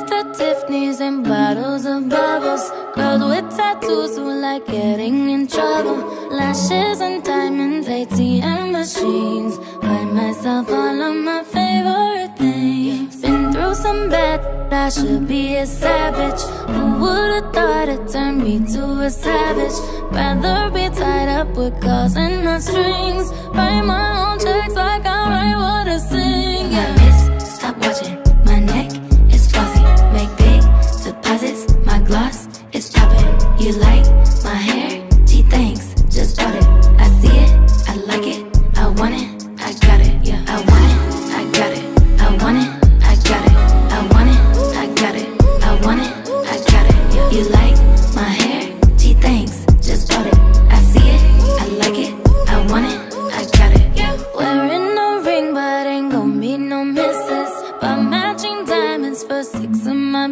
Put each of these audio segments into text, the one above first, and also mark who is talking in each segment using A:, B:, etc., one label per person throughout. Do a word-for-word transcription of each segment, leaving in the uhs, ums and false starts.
A: with the Tiffany's and bottles of bubbles. Girls with tattoos who like getting in trouble. Lashes and diamonds, A T M machines. Buy myself all of my favorite things. Been through some bad, I should be a savage. Who would've thought it turned me to a savage? Rather be tied up with calls and not strings. Write my own checks like I write what I sing. Yeah. My wrist, stop watching. My neck is flossy. Make big deposits. My gloss is popping. You like my hair? Gee, thanks. Just bought it. I see it. I like it. I want it. I got it. Yeah. I want it. I got it. I want it. I got it. I want it. I got it. I want it. I got it. Yeah. You like my hair? Gee, thanks. Just bought it. I see it. I like it. I want it. I got it. Yeah. Wearing a ring, but ain't gon' meet no misses. But matching diamonds for six of my.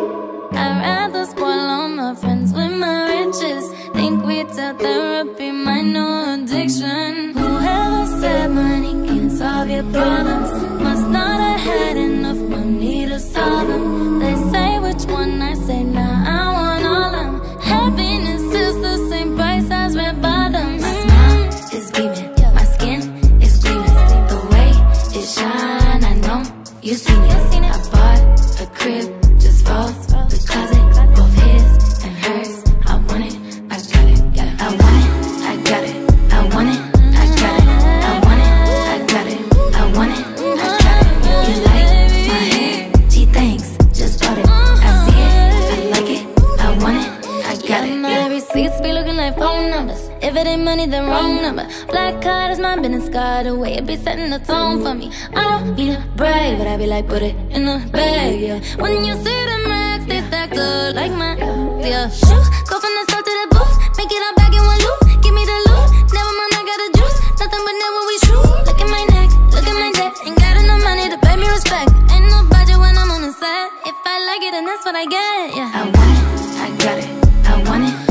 A: I'd rather spoil all my friends with my riches. Think retail therapy might know addiction. Whoever said money can solve your problems must not have had enough money to solve them. They say which one, I say nah, I want all of them. Happiness is the same price as red bottoms. My smile is beaming, my skin is gleaming. The way it shine, I know you seen it. I bought a crib just for the closet, both his and hers. I want it, I got it. I want it, I got it. I want it, I got it. I want it, I got it. I want it, I got it. You like my hair? Gee, thanks. Just bought it. I see it, I like it. I want it, I got it. My receipts be looking like phone numbers. If it ain't money, then wrong number. Black card is my business card. The way it be setting the tone for me. I don't need to brag, but I be like, put it in the bag, yeah. When you see the max, they stacked up like my, yeah. Shoot, go from the south to the booth. Make it all back in one loop. Give me the loot. Never mind, I got the juice. Nothing but never we shoot. Look at my neck, look at my debt. Ain't got enough money to pay me respect. Ain't no budget when I'm on the set. If I like it, then that's what I get, yeah. I want it, I got it. I want it.